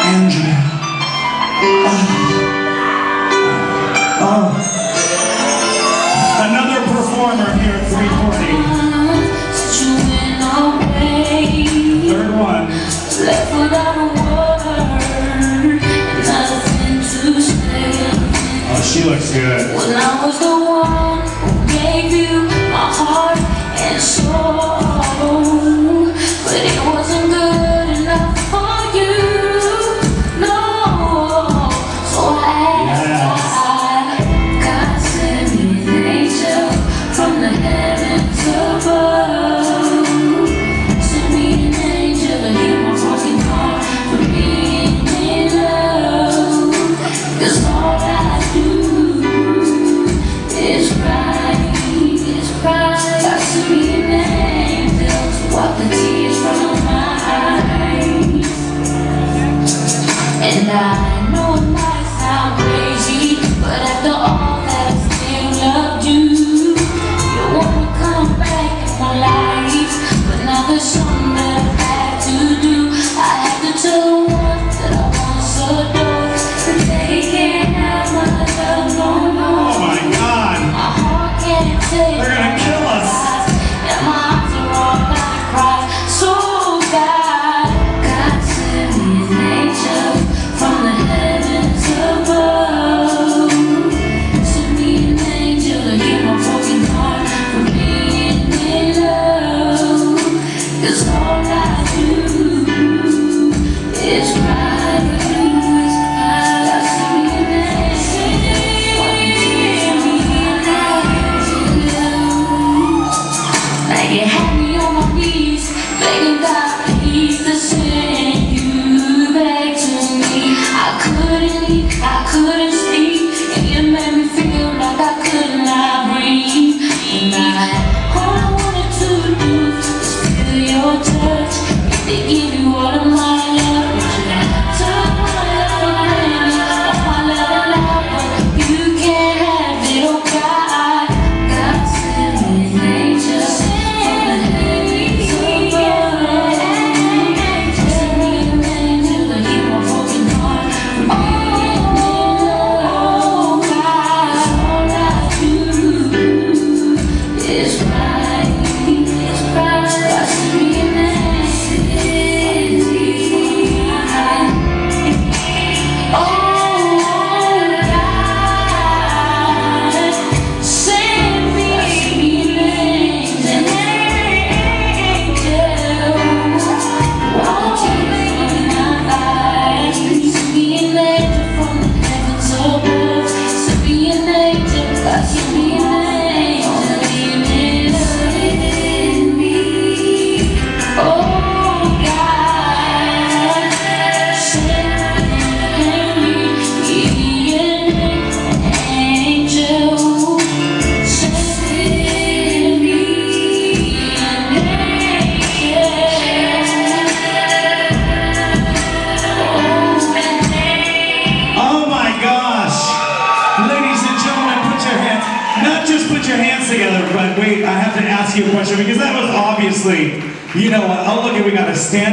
Andrea. Another performer here at 340. Third one. Left without a word, nothing to say. Oh, she looks good. When I was the one who gave you my heart and soul, but it wasn't good enough for you, no. So I God sent me an angel from the heavens above. Sent me an angel to heal my broken heart from being in love. 'Cause all I do is cry, is cry. God sent me an angel to wipe the tears from my eyes. And I know it might sound crazy, but after all that I still loved you. You wanna come back in my life, but now there's something that I have to do. I have to tell the ones that I once adored that they can't have my love no more. Oh my God. My heart can't take They're gonna kill us. and my eyes are all out of cry. So God sent me an angel from the heavens above. Sent me an angel to heal my broken heart from being in love. 'Cause all I do is cry, God sent me an angel, wiping tears from my eyes. Now you had me on my knees, begging God please to send you back to me. I couldn't eat, I couldn't sleep, and you made me feel like I could not breathe. And all I wanted to do is feel your touch, and to give you all of my love. Took my love, but you can't have it, oh God. God sent me an angel from the heavens above. Sent me an angel to heal my broken heart from being in love. God, all I do is cry, is cry. God sent me an angel. Oh God, send me an angel. Wipe the tears from my eyes. Send me an angel from the heavens above. Send me an angel, God send me an angel. Send me, oh God, send me an angel. Send me an angel. Oh my gosh. Ladies and gentlemen, put your hands, not just put your hands together, but wait, I have to ask you a question because that was obviously, you know what, oh look, we got a stand